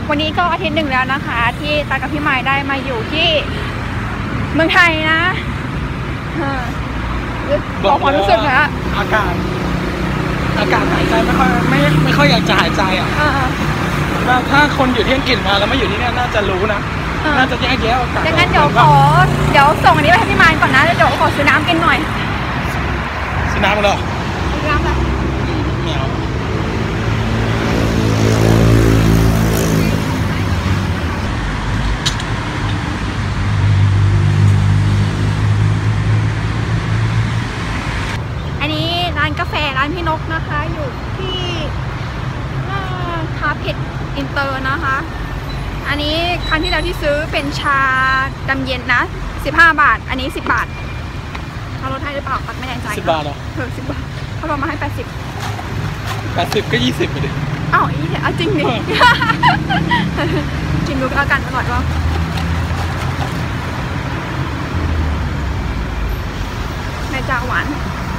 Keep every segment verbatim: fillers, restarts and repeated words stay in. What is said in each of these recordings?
วันนี้ก็อาทิตย์หนึ่งแล้วนะคะที่ตากับพี่ไม้ได้มาอยู่ที่เมืองไทยนะบอกความรู้สึกนะอากาศอากาศหายใจไม่ค่อยไม่ไม่ค่อยอยากจะหายใจอ่ะถ้าคนอยู่ที่อังกฤษมาแล้วไม่อยู่ที่นี่น่าจะรู้นะน่าจะแยกแยะอากาศดังนั้นเดี๋ยวขอเดี๋ยวส่งอันนี้ไปให้พี่ไม้ก่อนนะเดี๋ยวขอซื้อน้ำกินหน่อยซื้อน้ำเหรอซื้อน้ำแบบไม่เอากาแฟร้านพี่นกนะคะอยู่ที่คาเพ็ดอินเตอร์นะคะอันนี้ครั้งที่แล้วที่ซื้อเป็นชาดำเย็นนะสิบห้าบาทอันนี้สิบบาทเขาลดให้หรือเปล่าปัดไม่แน่ใจสิบบาทเหรอเออสิบบาทเขาลดมาให้แปดสิบแปดสิบก็ยี่สิบไปดิอ้าวอีเอาจริงดิจริงดูแล้วกันอร่อยป่ะในจาหวาน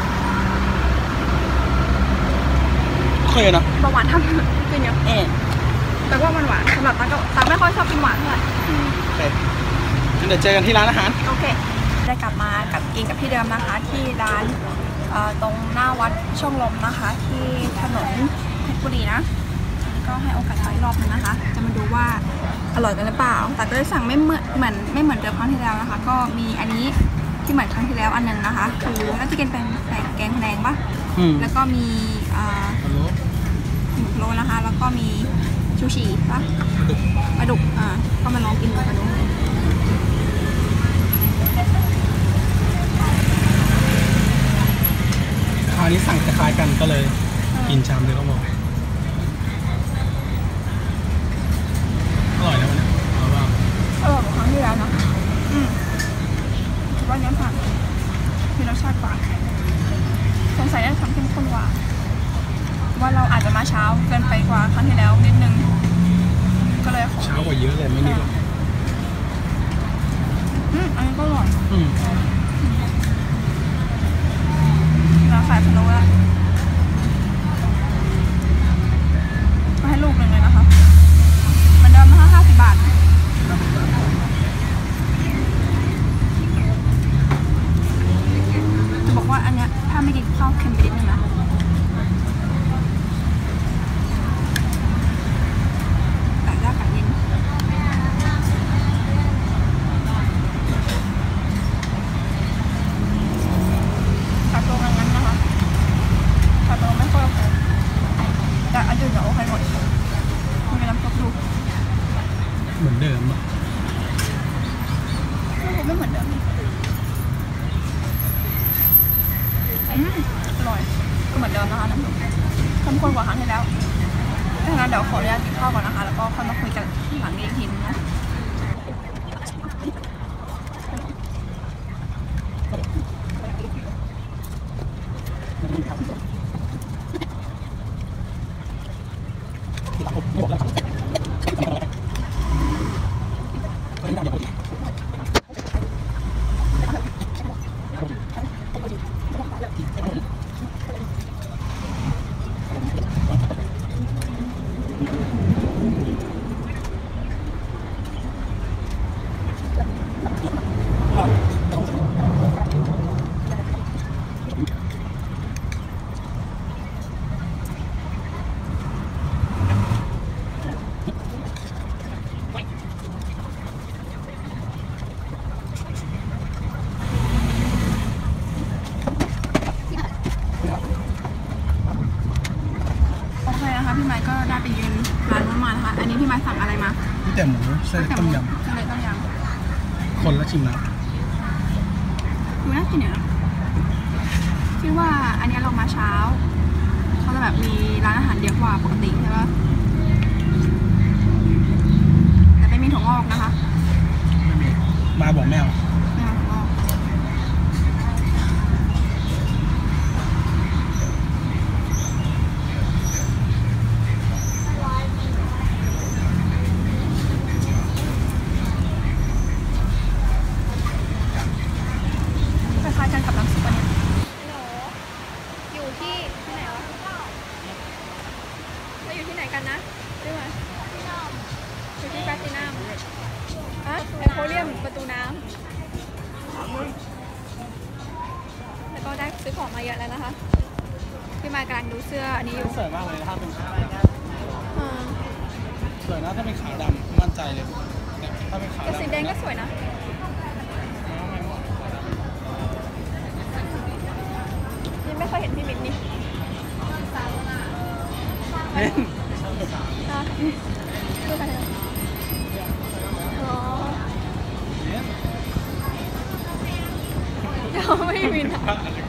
เคยนะหวานทำจริงเหรอแต่ว่ามันหวานสำหรับตาก็ตาไม่ค่อยชอบกินหวานเท่าไหร่โอเคงั้นเดี๋ยวเจอกันที่ร้านอาหารโอเคได้กลับมากับกินกับพี่เดิมนะคะที่ร้านตรงหน้าวัดช่องลมนะคะที่ถนนเพชรบุรีนะก็ให้โอกาสไปรอบนึงนะคะจะมาดูว่าอร่อยกันหรือเปล่าแต่ก็ได้สั่งไม่เหมือนเหมือนไม่เหมือนเดิมครั้งที่แล้วนะคะก็มีอันนี้ที่เหมือนครั้งที่แล้วอันนึงนะคะคือน่าจะเป็นแกงแดงปะแล้วก็มีหมูโรนะคะแล้วก็มีชูชีปะปลาดุกอ่าก็มาลองกินกันดูคราวนี้สั่งคล้ายกันก็เลยกินชามเดียวก็บอกอร่อยแล้วเนี่ยเอาว่าอร่อยกว่าครั้งที่แล้วนะอืมคิดว่านี้ผ่านมีรสชาติกว่าสงสัยได้ทำเข้มข้นกว่าว่าเราอาจจะมาเช้าเกินไปกว่าครั้งที่แล้วนิดนึงก็เลยขอเช้ากว่าเยอะเลยไม่นิดหรอกอืมอันนี้ก็อร่อยอืมแล้วขายพะโล้ละมาให้ลูกหนึ่งเลยนะคะมันเดิมนะคะห้าสิบบาทจะบอกว่าอันเนี้ยถ้าไม่กินข้าวเค็มไปนิดนึงนะแต่ยากกว่าเย็นคาโตงั้นงั้นนะคะคาโตไม่ค่อยโอเคแต่อันอื่นจะโอเคหมดมีน้ำซุปดูเหมือนเดิมอ่ะไม่เหมือนเดิมอืมอร่อยก็เหมือนเดิมนะคะน้ำซุปเข้มข้นกว่าครั้งที่แล้วดังนั้นเดี๋ยวขออนุญาตกินข้าวก่อนนะคะแล้วก็ค่อยมาคุยกันหลังนี้อีกทีนึงนะพี่ไม้ก็ได้ไปยืนร้านนู้นมานะคะอันนี้พี่ไม้สั่งอะไรมาพี่แต่หมูเส้นต้มยำเส้นต้มยำคนละชิมนะดูน่ากินเนี่ยคิดว่าอันนี้เรามาเช้าเขาจะแบบมีร้านอาหารเยอะกว่าปกติใช่ปะแต่ไม่มีถั่วงอกนะคะไม่มีมาบอกแมวกันนะเอโคเรียมประตูน้ำแล้วก็ได้ซื้อของมาเยอะแล้วนะคะพี่มากำลังดูเสื้ออันนี้อยู่สวยมากเลยถ้าเป็นขาวอ่าสวยนะถ้าเป็นขาวดำมั่นใจเลยเนี่ยถ้าเป็นขาวแต่ดำสีแดงก็สวยนะยังไม่เคยเห็นพี่มินนี่เล่นอ่ะดูไปเลยอ๋อเดี๋ยวไม่มินอ่ะ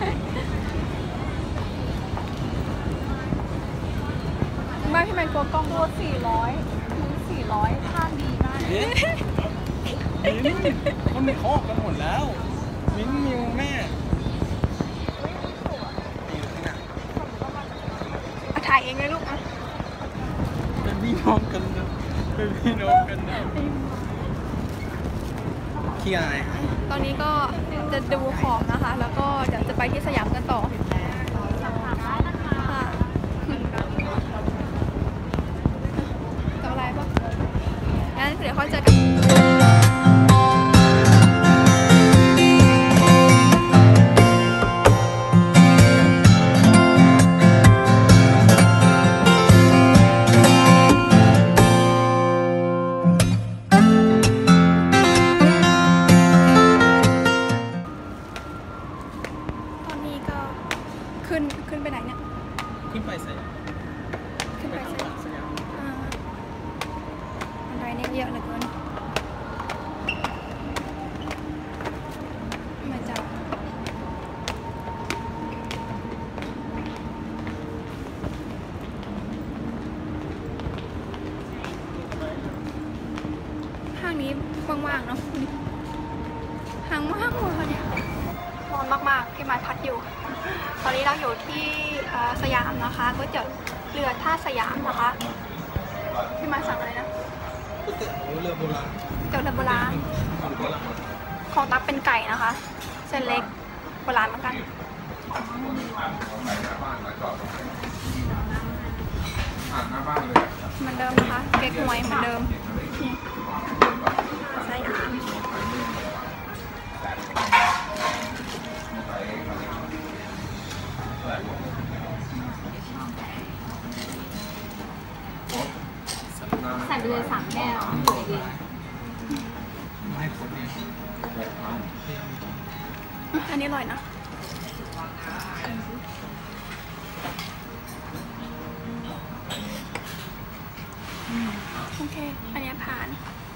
ไม่พี่แมนกลัวกล้องตัวสี่ร้อยมึงสี่ร้อยภาพดีมากเล่นมิ้นคนในคอกกันหมดแล้วมิ้นมิวแม่อ่ะถ่ายเองเลยลูกอ่ะเป็นพี่น้องกันนะเป็นพี่น้องกันนะขี้อายตอนนี้ก็จะดูของนะคะ แล้วก็เดี๋ยวจะไปที่สยามกันต่อค่ะจะอะไรปะงั้นเดี๋ยวค่อยเจอกันขึ้นขึ้นไปไหนเนี่ยขึ้นไปใส่ขึ้นไปไปสิทางสยามอ่าบันไดเนี่ยเยอะเหลือเกินมาจากห้างนี้ว่างๆเนาะห้างว่างๆเลยเนี่ยร้อนมากๆที่มาพัดอยู่ ตอนนี้เราอยู่ที่สยามนะคะก๋วยเตี๋ยวเรือท่าสยามนะคะพี่มาสั่งอะไรนะก๋วยเตี๋ยวเรือโบราณก๋วยเตี๋ยวเรือโบราณของตักเป็นไก่นะคะ เส้นเล็กโบราณเหมือนกันเหมือนเดิมนะคะเก๊กฮวยเหมือนเดิมสยามใส่ไปเลยสามแก้วไม่คนเนี่ยอันนี้อร่อยนะโอเคอันนี้ผ่าน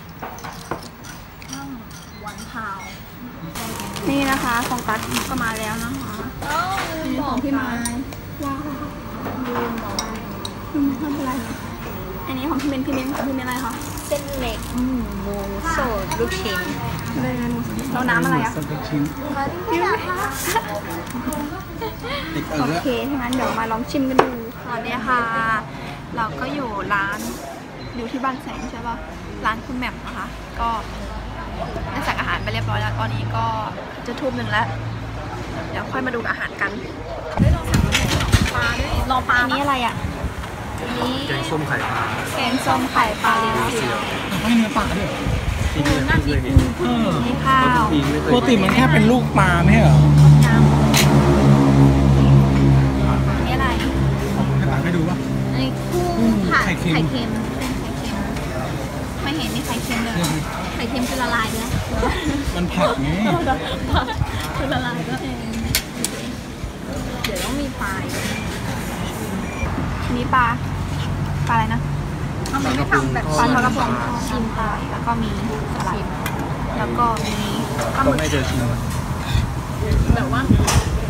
หวานพาวนี่นะคะของตัดก็มาแล้วนะคะบอกพี่ไม้ว้าวลืมบอกอืมไม่เป็นไรอันนี้ของพี่เบนพี่เบนของพี่เบนอะไรคะเส้นเล็กหมูสดลูกชิ้นเลยเราน้ำอะไรอะสักชิ้นพี่ไม่ติดเอโออเคถ้างั้นเดี๋ยวมาลองชิมกันดูตอนนี้ค่ะ เราก็อยู่ร้านอยู่ที่บางแสนใช่ป่ะร้านคุณแหม่มนะคะ ก็ได้สั่งอาหารไปเรียบร้อยแล้วตอนนี้ก็จะทุ่มหนึ่งแล้ว เดี๋ยวค่อยมาดูอาหารกันปลาด้วยรอปลาอันนี้อะไรอ่ะอันนี้แกงส้มไข่ปลาแกงส้มไข่ปลาลิ้นเสียวไม่เนื้อปลาด้วยน่ากินเออนี่ข้าวปกติมันแค่เป็นลูกปลาไม่ใช่เหรอน้ำอันนี้อะไรให้ตักให้ดูป่ะอันนี้กุ้งผัดไข่เค็มไข่เค็มไม่เห็นมีไข่เค็มเลยไข่เค็มคือละลายเนื้อมันผักไงคือละลายก็เองเดี๋ยวต้องมีปลาอีกอันนี้ปลาปลาอะไรนะทำไมไม่ทำแบบปลาทอดกระพงชิมปลาแล้วก็มีสลัดแล้วก็มีปลาหต้มึองกให้เจอชิมแบบว่า